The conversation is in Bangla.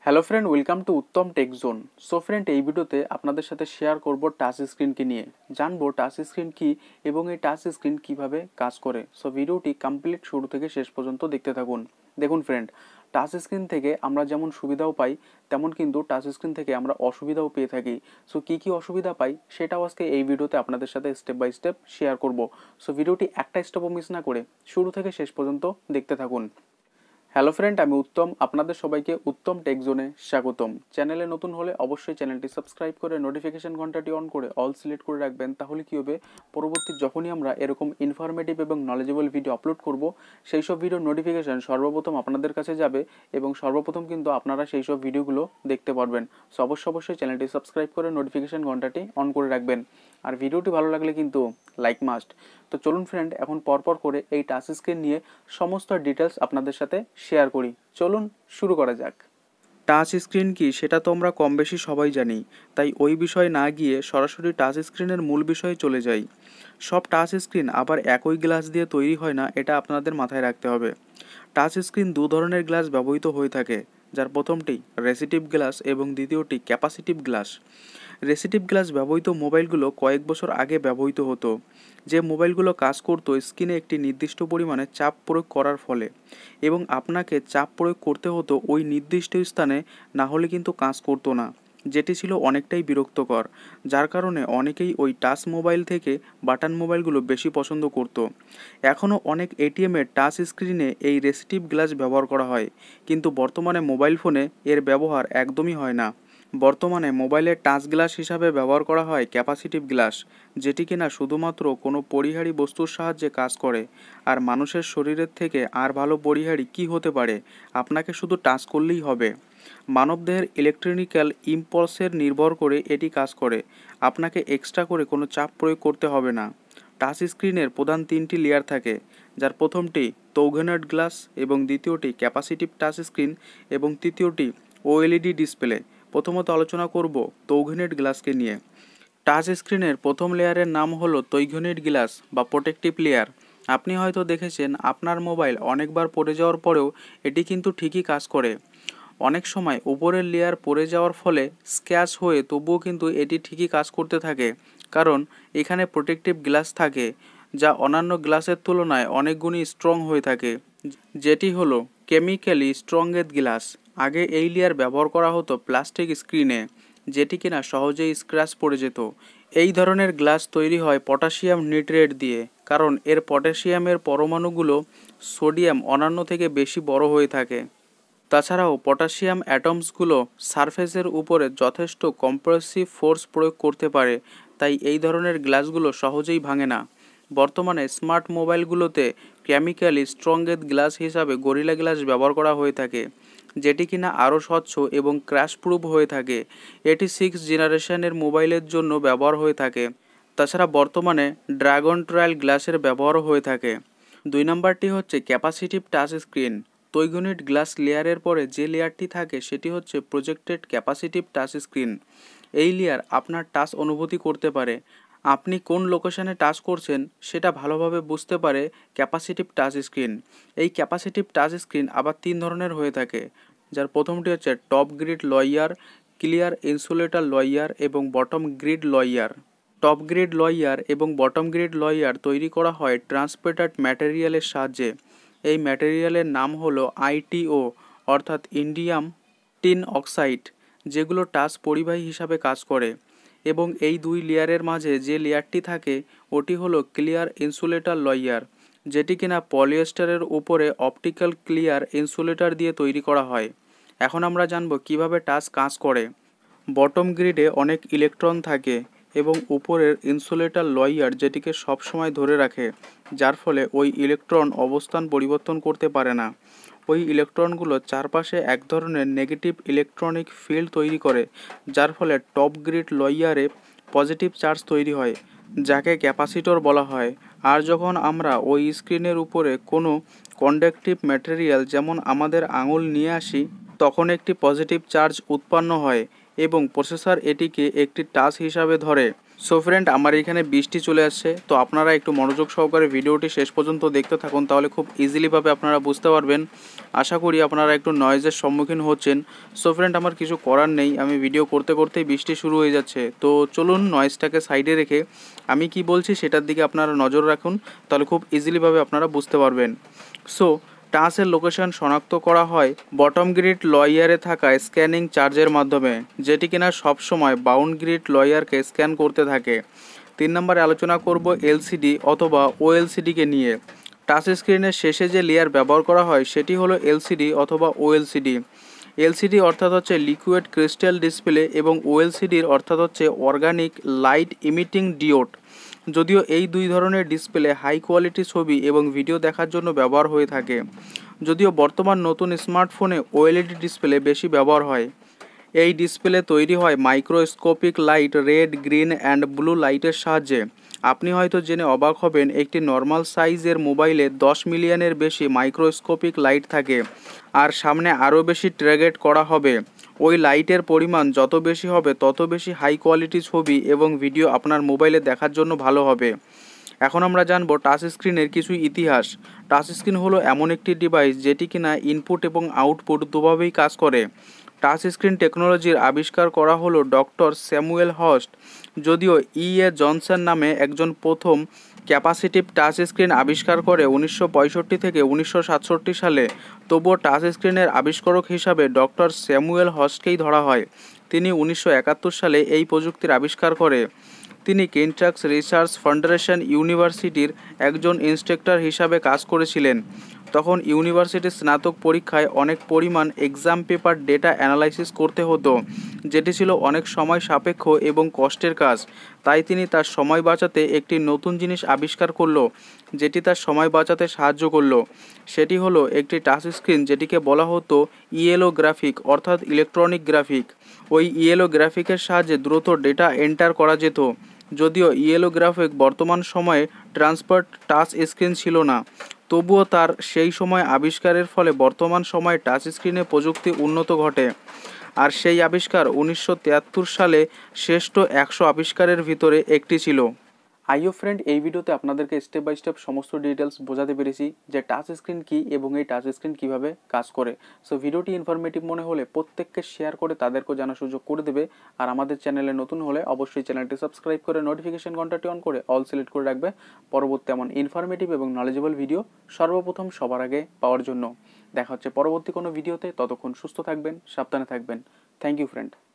Hello friend, welcome to Uttam tech zone. So friend, এই ভিডিওতে আপনাদের সাথে শেয়ার করব টাচ স্ক্রিনকে নিয়ে। জানবো টাচ স্ক্রিন কি এবং এই টাচ স্ক্রিন কিভাবে কাজ করে। সো ভিডিওটি কমপ্লিট শুরু থেকে শেষ পর্যন্ত দেখতে থাকুন। দেখুন ফ্রেন্ড, টাচ স্ক্রিন থেকে আমরা যেমন সুবিধাও পাই, তেমন কিন্তু টাচ স্ক্রিন থেকে আমরা অসুবিধাও পেয়ে থাকি। সো কী কী অসুবিধা পাই সেটাও আজকে এই ভিডিওতে আপনাদের সাথে স্টেপ বাই স্টেপ শেয়ার করব। সো ভিডিওটি একটা স্টেপও মিস না করে শুরু থেকে শেষ পর্যন্ত দেখতে থাকুন। হ্যালো ফ্রেন্ড, আমি উত্তম। আপনাদের সবাইকে উত্তম টেক জোনে স্বাগতম। চ্যানেলে নতুন হলে অবশ্যই চ্যানেলটি সাবস্ক্রাইব করে নোটিফিকেশন ঘন্টাটি অন করে অল সিলেক্ট করে রাখবেন। তাহলে কি হবে, পরবর্তী যখনই আমরা এরকম ইনফরমেটিভ এবং নলেজেবল ভিডিও আপলোড করব, সেই সব ভিডিওর নোটিফিকেশন সর্বপ্রথম আপনাদের কাছে যাবে এবং সর্বপ্রথম কিন্তু আপনারা সেই সব ভিডিওগুলো দেখতে পারবেন। সো অবশ্যই চ্যানেলটি সাবস্ক্রাইব করে নোটিফিকেশন ঘন্টাটি অন করে রাখবেন। আর ভিডিওটি ভালো লাগলে কিন্তু লাইক মাস্ট। তো চলুন ফ্রেন্ড, এখন পরপর করে এই টাচ স্ক্রিন নিয়ে সমস্ত ডিটেলস আপনাদের সাথে শেয়ার করি। চলুন শুরু করা যাক। টাচ স্ক্রিন কি সেটা তো আমরা কম বেশি সবাই জানি, তাই ওই বিষয়ে না গিয়ে সরাসরি টাচ স্ক্রিনের মূল বিষয়ে চলে যাই। সব টাচ স্ক্রিন আবার একই গ্লাস দিয়ে তৈরি হয় না, এটা আপনাদের মাথায় রাখতে হবে। টাচ স্ক্রিন দু ধরনের গ্লাস ব্যবহৃত হয়ে থাকে, যার প্রথমটি রেসিটিভ গ্লাস এবং দ্বিতীয়টি ক্যাপাসিটিভ গ্লাস। রেসিটিভ গ্লাস ব্যবহৃত মোবাইলগুলো কয়েক বছর আগে ব্যবহৃত হতো। যে মোবাইলগুলো কাজ করতো স্ক্রিনে একটি নির্দিষ্ট পরিমাণে চাপ প্রয়োগ করার ফলে, এবং আপনাকে চাপ প্রয়োগ করতে হতো ওই নির্দিষ্ট স্থানে, না হলে কিন্তু কাজ করতো না, যেটি ছিল অনেকটাই বিরক্তকর। যার কারণে অনেকেই ওই টাচ মোবাইল থেকে বাটন মোবাইলগুলো বেশি পছন্দ করতো। এখনও অনেক এটিএমের টাচ স্ক্রিনে এই রেসিটিভ গ্লাস ব্যবহার করা হয়, কিন্তু বর্তমানে মোবাইল ফোনে এর ব্যবহার একদমই হয় না। বর্তমানে মোবাইলের টাচ গ্লাস হিসাবে ব্যবহার করা হয় ক্যাপাসিটিভ গ্লাস, যেটি কিনা শুধুমাত্র কোনো পরিহারী বস্তুর সাহায্যে কাজ করে। আর মানুষের শরীরের থেকে আর ভালো পরিহারী কী হতে পারে, আপনাকে শুধু টাচ করলেই হবে। মানবদেহের ইলেকট্রিক্যাল ইম্পালসের নির্ভর করে এটি কাজ করে, আপনাকে এক্সট্রা করে কোনো চাপ প্রয়োগ করতে হবে না। টাচ স্ক্রিনের প্রধান তিনটি লেয়ার থাকে, যার প্রথমটি তৌঘেনেট গ্লাস এবং দ্বিতীয়টি ক্যাপাসিটিভ টাচ স্ক্রিন এবং তৃতীয়টি ওএলইডি ডিসপ্লে। প্রথমত আলোচনা করব তৌঘেনেট গ্লাসকে নিয়ে। টাচ স্ক্রিনের প্রথম লেয়ারের নাম হলো তৌঘেনেট গ্লাস বা প্রোটেক্টিভ লেয়ার। আপনি হয়তো দেখেছেন আপনার মোবাইল অনেকবার পড়ে যাওয়ার পরেও এটি কিন্তু ঠিকই কাজ করে। অনেক সময় উপরের লেয়ার পড়ে যাওয়ার ফলে স্ক্র্যাচ হয়ে তবুও কিন্তু এটি ঠিকই কাজ করতে থাকে, কারণ এখানে প্রোটেক্টিভ গ্লাস থাকে, যা অন্যান্য গ্লাসের তুলনায় অনেক গুণই স্ট্রং হয়ে থাকে, যেটি হলো কেমিক্যালি স্ট্রংগের গ্লাস। আগে এই লেয়ার ব্যবহার করা হতো প্লাস্টিক স্ক্রিনে, যেটি কিনা সহজেই স্ক্র্যাচ পড়ে যেত। এই ধরনের গ্লাস তৈরি হয় পটাশিয়াম নাইট্রেট দিয়ে, কারণ এর পটাশিয়ামের পরমাণুগুলো সোডিয়াম অন্যান্য থেকে বেশি বড় হয়ে থাকে। তাছাড়াও পটাশিয়াম অ্যাটমসগুলো সারফেসের উপরে যথেষ্ট কম্প্রেসিভ ফোর্স প্রয়োগ করতে পারে, তাই এই ধরনের গ্লাসগুলো সহজেই ভাঙে না। বর্তমানে স্মার্ট মোবাইলগুলোতে কেমিক্যালি স্ট্রংগের গ্লাস হিসাবে গরিলা গ্লাস ব্যবহার করা হয়ে থাকে, যেটি কিনা আরও স্বচ্ছ এবং ক্র্যাশ প্রুফ হয়ে থাকে। এটি 6th জেনারেশনের মোবাইলের জন্য ব্যবহার হয়ে থাকে। তাছাড়া বর্তমানে ড্রাগন ট্রায়াল গ্লাসের ব্যবহারও হয়ে থাকে। 2 নম্বরটি হচ্ছে capacitive touch screen. Toughened glass লেয়ারের পরে যে লেয়ারটি থাকে সেটি হচ্ছে প্রজেক্টেড ক্যাপাসিটিভ টাচ স্ক্রিন। এই লেয়ার আপনার টাচ অনুভূতি করতে পারে, আপনি কোন লোকেশনে টাচ করছেন সেটা ভালোভাবে বুঝতে পারে ক্যাপাসিটিভ টাচ স্ক্রিন। এই ক্যাপাসিটিভ টাচ স্ক্রিন আবার 3 ধরনের হয়ে থাকে, যার প্রথমটি হচ্ছে top grid layer, clear insulator layer এবং bottom grid layer. Top grid layer এবং বটম গ্রিড লয়ার তৈরি করা হয় ট্রান্সপোর্টেড ম্যাটেরিয়ালের সাহায্যে। এই ম্যাটেরিয়ালের নাম হলো আইটিও, অর্থাৎ ইন্ডিয়াম টিন অক্সাইড, যেগুলো টাচ পরিবাহী হিসাবে কাজ করে। এবং এই দুই লেয়ারের মাঝে যে লেয়ারটি থাকে ওটি হলো ক্লিয়ার ইনসুলেটর লয়ার, যেটি কিনা পলিয়েস্টারের উপরে অপটিক্যাল ক্লিয়ার ইনসুলেটর দিয়ে তৈরি করা হয়। এখন আমরা জানব কিভাবে টাচ কাজ করে। বটম গ্রিডে অনেক ইলেকট্রন থাকে এবং উপরের ইনসুলেটর লয়ার যেটিকে সবসময় ধরে রাখে, যার ফলে ওই ইলেকট্রন অবস্থান পরিবর্তন করতে পারে না। ওই ইলেকট্রনগুলো চারপাশে এক ধরনের নেগেটিভ ইলেকট্রনিক ফিল্ড তৈরি করে, যার ফলে টপ গ্রিড লয়ারে পজিটিভ চার্জ তৈরি হয়, যাকে ক্যাপাসিটর বলা হয়। আর যখন আমরা ওই স্ক্রিনের উপরে কোনো কন্ডাক্টিভ ম্যাটেরিয়াল যেমন আমাদের আঙুল নিয়ে আসি, তখন একটি পজিটিভ চার্জ উৎপন্ন হয় এবং প্রসেসর এটিকে একটি টাচ হিসাবে ধরে। সো ফ্রেন্ড, আমার এখানে বৃষ্টি চলে আসছে, তো আপনারা একটু মনোযোগ সহকারে ভিডিওটি শেষ পর্যন্ত দেখতে থাকুন, তাহলে খুব ইজিলিভাবে আপনারা বুঝতে পারবেন। আশা করি আপনারা একটু নয়েজের সম্মুখীন হচ্ছেন। সো ফ্রেন্ড, আমার কিছু করার নেই, আমি ভিডিও করতে করতেই বৃষ্টি শুরু হয়ে যাচ্ছে। তো চলুন নয়েজটাকে সাইডে রেখে আমি কি বলছি সেটার দিকে আপনারা নজর রাখুন, তাহলে খুব ইজিলিভাবে আপনারা বুঝতে পারবেন। সো টাচের লোকেশন শনাক্ত করা হয় বটম গ্রিড লয়ারে থাকা স্ক্যানিং চার্জের মাধ্যমে, যেটি কিনা সবসময় বাউন্ড গ্রিড লয়ারকে স্ক্যান করতে থাকে। 3 নম্বরে আলোচনা করব এলসিডি অথবা ওএলসিডিকে নিয়ে। টাচ স্ক্রিনের শেষে যে লেয়ার ব্যবহার করা হয় সেটি হলো এলসিডি অথবা ওএলসিডি। এলসিডি অর্থাৎ হচ্ছে লিকুইড ক্রিস্টাল ডিসপ্লে এবং ওএলসিডির অর্থাৎ হচ্ছে অর্গানিক লাইট ইমিটিং ডিওড। যদিও এই দুই ধরনের ডিসপ্লে হাই কোয়ালিটি ছবি এবং ভিডিও দেখার জন্য ব্যবহার হয়ে থাকে, যদিও বর্তমান নতুন স্মার্টফোনে ওএলইডি ডিসপ্লে বেশি ব্যবহার হয়। এই ডিসপ্লে তৈরি হয় microscopic light, red, green and blue লাইটের সাহায্যে। আপনি হয়তো জেনে অবাক হবেন, একটি নর্মাল সাইজের মোবাইলে 10 মিলিয়নের বেশি মাইক্রোস্কোপিক লাইট থাকে, আর সামনে আরও বেশি টার্গেট করা হবে। ওই লাইটের পরিমাণ যত বেশি হবে তত বেশি হাই কোয়ালিটি ছবি এবং ভিডিও আপনার মোবাইলে দেখার জন্য ভালো হবে। এখন আমরা জানব টাচ স্ক্রিনের কিছু ইতিহাস। টাচ স্ক্রিন হলো এমন একটি ডিভাইস যেটি কিনা ইনপুট এবং আউটপুট দুভাবেই কাজ করে। টাচ স্ক্রিন টেকনোলজির আবিষ্কার করা হলো ডক্টর স্যামুয়েল হস্ট। যদিও জনসন নামে একজন প্রথম ক্যাপাসিটিভ টাচ স্ক্রিন আবিষ্কার করে 1965 থেকে 1967 সালে, তবুও টাচ স্ক্রিনের আবিষ্কারক হিসাবে ডক্টর স্যামুয়েল হস্টকেই ধরা হয়। তিনি 1971 সালে এই প্রযুক্তির আবিষ্কার করে। তিনি কেন্টাকি রিসার্চ ফাউন্ডেশন ইউনিভার্সিটির একজন ইন্সট্রাক্টর হিসাবে কাজ করেছিলেন। তখন ইউনিভার্সিটির স্নাতক পরীক্ষায় অনেক পরিমাণ এক্সাম পেপার ডেটা অ্যানালাইসিস করতে হতো, যেটি ছিল অনেক সময় সাপেক্ষ এবং কষ্টের কাজ। তাই তিনি তার সময় বাঁচাতে একটি নতুন জিনিস আবিষ্কার করলো, যেটি তার সময় বাঁচাতে সাহায্য করলো। সেটি হলো একটি টাচ স্ক্রিন, যেটিকে বলা হতো ইয়েলো গ্রাফিক অর্থাৎ ইলেকট্রনিক গ্রাফিক। ওই ইয়েলো গ্রাফিকের সাহায্যে দ্রুত ডেটা এন্টার করা যেত। যদিও ইয়েলো গ্রাফিক বর্তমান সময়ে ট্রান্সপার্ট টাচ স্ক্রিন ছিল না, তবুও তার সেই সময় আবিষ্কারের ফলে বর্তমান সময়ে টাচ স্ক্রিনে প্রযুক্তি উন্নত ঘটে। আর সেই আবিষ্কার 1973 সালে শ্রেষ্ঠ 100 আবিষ্কারের ভিতরে একটি ছিল। আইও ফ্রেন্ড, এই ভিডিওতে আপনাদেরকে স্টেপ বাই স্টেপ সমস্ত ডিটেলস বোঝাতে পেরেছি যে টাচ স্ক্রিন কী এবং এই টাচ স্ক্রিন কীভাবে কাজ করে। সো ভিডিওটি ইনফরমেটিভ মনে হলে প্রত্যেককে শেয়ার করে তাদেরকেও জানার সুযোগ করে দেবে। আর আমাদের চ্যানেলে নতুন হলে অবশ্যই চ্যানেলটি সাবস্ক্রাইব করে নোটিফিকেশন ঘন্টাটি অন করে অল সিলেক্ট করে রাখবে, পরবর্তী এমন ইনফরমেটিভ এবং নলেজেবল ভিডিও সর্বপ্রথম সবার আগে পাওয়ার জন্য। দেখা হচ্ছে পরবর্তী কোনো ভিডিওতে, ততক্ষণ সুস্থ থাকবেন, সাবধানে থাকবেন। Thank you friend.